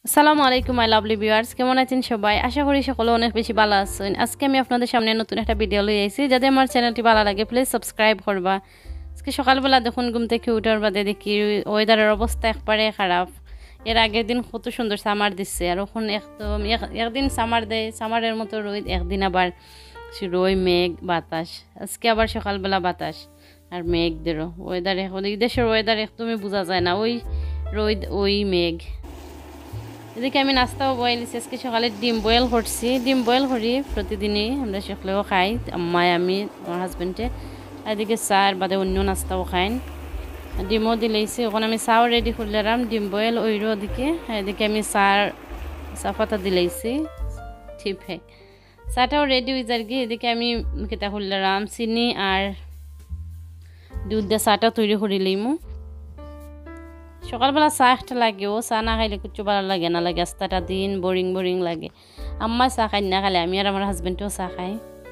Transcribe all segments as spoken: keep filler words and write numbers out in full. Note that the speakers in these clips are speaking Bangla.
আসসালামু আলাইকুম মাই লাভলি ভিউয়ার্স, কেমন আছেন সবাই? আশা করি সকলে অনেক বেশি ভালো আছেন। আজকে আমি আপনাদের সামনে নতুন একটা ভিডিও লই আইছি। যদি আমার চ্যানেলটি ভালো লাগে প্লিজ সাবস্ক্রাইব করবা। আজকে সকালবেলা দেখুন ঘুম থেকে উঠার বাদে দেখি ওয়েদারের অবস্থা একবারে খারাপ। এর আগের দিন কত সুন্দর সামার দিচ্ছে, আর এখন একদম একদিন সামার দেয়, সামারের মতো রোদ, একদিন আবার রোদ মেঘ বাতাস। আজকে আবার সকালবেলা বাতাস আর মেঘ দেরো ওয়েদার। এখন এই দেশের ওয়েদার একদমই বোঝা যায় না, ওই রোদ ওই মেঘ। এদিকে আমি নাস্তাও বয়েল আজকে সকালে ডিম বয়েল করছি। ডিম বয়েল করি প্রতিদিনই, আমরা সকলেও খাই, আম্মায় আমি আমার হাজব্যান্ডে। এদিকে চা আর বাদে অন্য নাস্তাও খাইন, ডিমও দিলেছি। ওখানে আমি চাও রেডি করলাম, ডিম বয়েল ওইরও ওদিকে। এদিকে আমি চার চা পাতা দিলেছি, ঠিক হ্যাঁ চাটাও রেডি হয়ে যার কি। এদিকে আমি কেটা করলাম চিনি আর দুধ দিয়ে চাটা তৈরি করে লইমু। সকালবেলা চা একটা লাগেও, চা না খাইলে কিছু ভালো লাগে না, লাগে আস্তাটা দিন বোরিং বোরিং লাগে। আম্মা চা খাই না খালে, আমি আর আমার হাজব্যান্ডও চা খাই।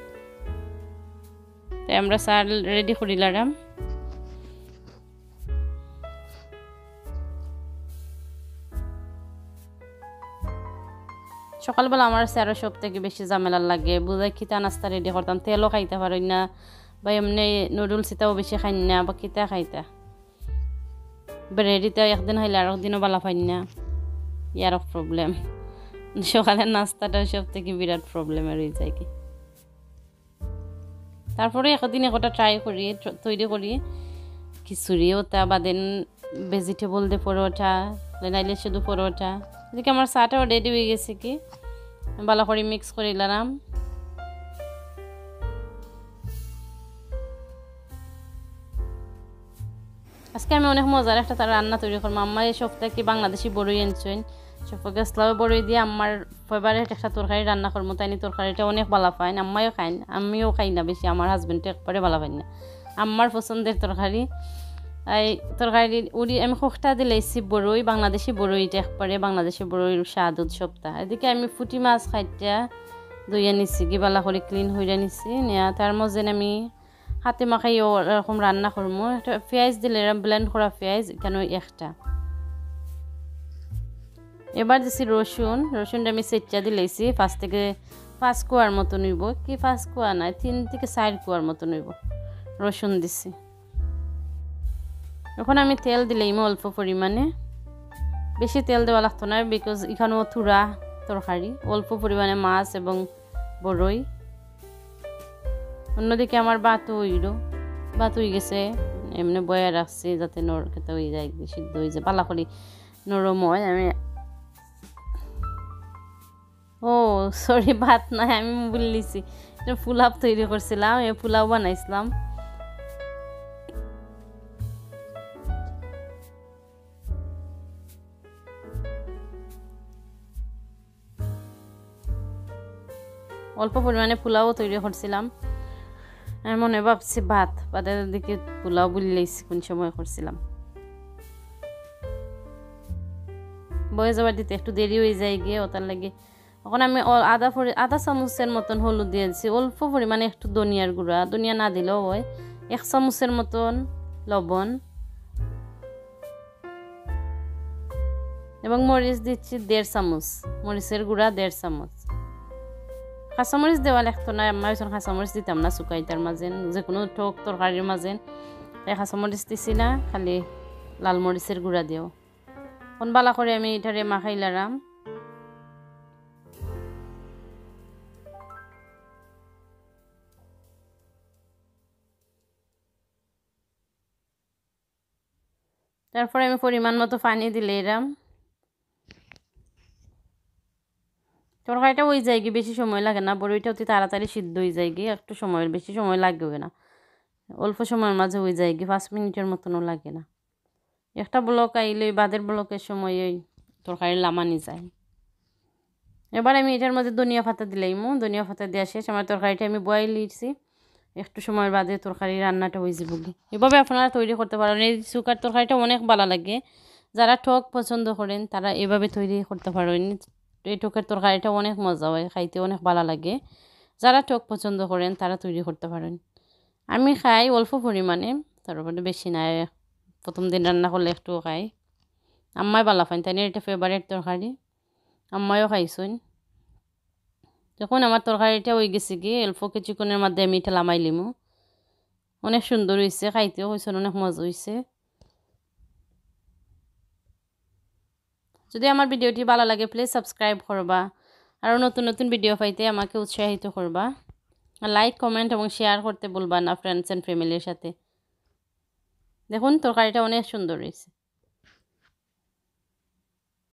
তাই আমরা চা রেডি করিলাম। সকালবেলা আমার স্যারও সব থেকে বেশি ঝামেলা লাগে, বুঝাই খিতা নাস্তা রেডি করতাম, তেলও খাইতে পারি না, বা এমনি নুডলস ইটাও বেশি খাই না, বা খিতা খাইতা ব্রেডিতে একদিন খাইলে আর একদিনও ভালো পাই না, ইয়ার প্রবলেম। সকালের নাস্তাটা সব থেকে বিরাট প্রবলেমের হয়ে যায় কি। তারপরে একদিন একটা ট্রাই করি, তৈরি করি খিচুড়ি, ওটা বাদেন ভেজিটেবল দিয়ে পরোটা, নাইলে শুধু পরোটা। এদিকে আমার চাটাও রেডি হয়ে গেছে কি, ভালো করে মিক্স করে নিলাম। আজকে আমি অনেক মজার একটা তার রান্না তৈরি করবো। আম্মা এই সপ্তাহে কি বাংলাদেশি বড়ই আনছেন, সবকে ইসলামে বড়ই দিয়ে আমার ফেভারিট একটা তরকারি রান্না করবো। তাই তরকারিটা অনেক ভালো পাইন, আম্মাইও খাইন, আমিও খাই না বেশি, আমার হাজব্যান্ডটা একবারে ভালো পাই না। আম্মার পছন্দের তরকারি এই তরকারি উড়ি আমি খোখটা দিলেছি বড়ই, বাংলাদেশি বড়ইটা একবারে বাংলাদেশি বড়ইর স্বাদ সপ্তাহ। এদিকে আমি ফুটি মাছ খাইটা ধুইয়া নিছি, কি ভালো করে ক্লিন হইয়া নিছি নেয়া। তার মধ্যে আমি হাতে মাখাই ওরকম রান্না করবো। একটা পেঁয়াজ দিলে ব্লেন্ড করা পেঁয়াজ কেন একটা। এবার দিছি রসুন, রসুনটা আমি সেচ্চা দিলেছি, পাঁচ থেকে পাঁচ কুয়ার মতো নিব, কি পাঁচ কুয়া নাই তিন থেকে চার কুয়ার মতো নিব রসুন দিছি। এখন আমি তেল দিলেইমো অল্প পরিমাণে, বেশি তেল দেওয়া লাগতো না, বিকজ এখানেও থুরা তরকারি, অল্প পরিমাণে মাছ এবং বড়ই। অন্যদিকে আমার ভাত হইল, ভাত হয়ে গেছে, এমনি বয়া রাখছি যাতে নর খেতে হয়ে যায়, সিদ্ধ হয়ে যায় পালা করি নরম হয়। আমি ও সরি ভাত নাই, আমি বললিছি পোলাও তৈরি করছিলাম, এই পোলাও বানাইছিলাম। অল্প পরিমাণে পোলাও তৈরি করছিলাম, আমি মনে ভাবছি ভাত, ভাতের দিকে পোলাও বললেইছি কোন সময় করছিলাম। বয়ে যাবার দিতে একটু দেরি হয়ে যায় গিয়ে, ওটার লাগে এখন আমি আধা আধা চামচের মতন হলুদ দিয়েছি, অল্প পরিমাণে একটু ধনিয়ার গুঁড়া, ধনিয়া না দিলেও হয়, এক চামচের মতন লবণ এবং মরিচ দিচ্ছি দেড় চামচ, মরিচের গুঁড়া দেড় চামচ। কাঁচামরিচ দেওয়া লাগতো না, আমার ওইসব কাঁচামরিচ দিতাম না শুকাইতার মাঝে, যে কোনো টক তরকারির মাঝে তাই কাঁচামরিচ দিছি না, খালি লাল মরিচের গুঁড়া দিও। কোন বালা করে আমি এটারে মাখাইলাম। তারপরে আমি পরিমাণ মতো পানি দিলে এরাম তরকারিটা ওই যায় কি, বেশি সময় লাগে না, বড়ইটা অতি তাড়াতাড়ি সিদ্ধ হয়ে যায় কি, একটু সময়ের বেশি সময় লাগবে না, অল্প সময়ের মাঝে হয়ে যায় কি, পাঁচ মিনিটের মতনও লাগে না। একটা ব্লক আইলে বাদের ব্লকের সময় ওই তরকারি লামানি যায়। এবার আমি এটার মধ্যে ধনিয়া পাতা দিলাইমু, ধনিয়া পাতা দেওয়া শেষ, আমার তরকারিটা আমি বয়েল দিয়েছি, একটু সময়ের বাদে তরকারি রান্নাটা হয়ে যাবে। এভাবে আপনারা তৈরি করতে পারেন, এই শুকার তরকারিটা অনেক ভালো লাগে। যারা টক পছন্দ করেন তারা এভাবে তৈরি করতে পারেন, এই টকের তরকারিটা অনেক মজা হয়, খাইতে অনেক ভালো লাগে। যারা টক পছন্দ করেন তারা তৈরি করতে পারেন। আমি খাই অল্প পরিমাণে, তারপরে বেশি নাই, প্রথম দিন রান্না করলে একটু খাই। আম্মাই ভালো পান, তাই এটা ফেভারিট তরকারি। আম্মাইও খাইছুন। যখন আমার তরকারিটা হয়ে গেছে গিয়ে অল্প কিছুক্ষণের মধ্যে আমি এটা লামাই লিমু। অনেক সুন্দর হয়েছে, খাইতেও হয়েছে, অনেক মজা হয়েছে। যদি আমার ভিডিওটি ভালো লাগে প্লিজ সাবস্ক্রাইব করবা, আরও নতুন নতুন ভিডিও পাইতে আমাকে উৎসাহিত করবা। লাইক কমেন্ট এবং শেয়ার করতে ভুলবা না ফ্রেন্ডস অ্যান্ড ফ্যামিলির সাথে। দেখুন তরকারিটা অনেক সুন্দর হয়েছে।